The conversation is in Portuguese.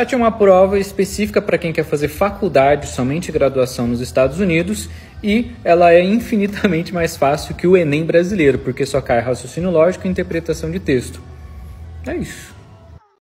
É uma prova específica para quem quer fazer faculdade, somente graduação nos Estados Unidos, e ela é infinitamente mais fácil que o Enem brasileiro, porque só cai raciocínio lógico e interpretação de texto. É isso.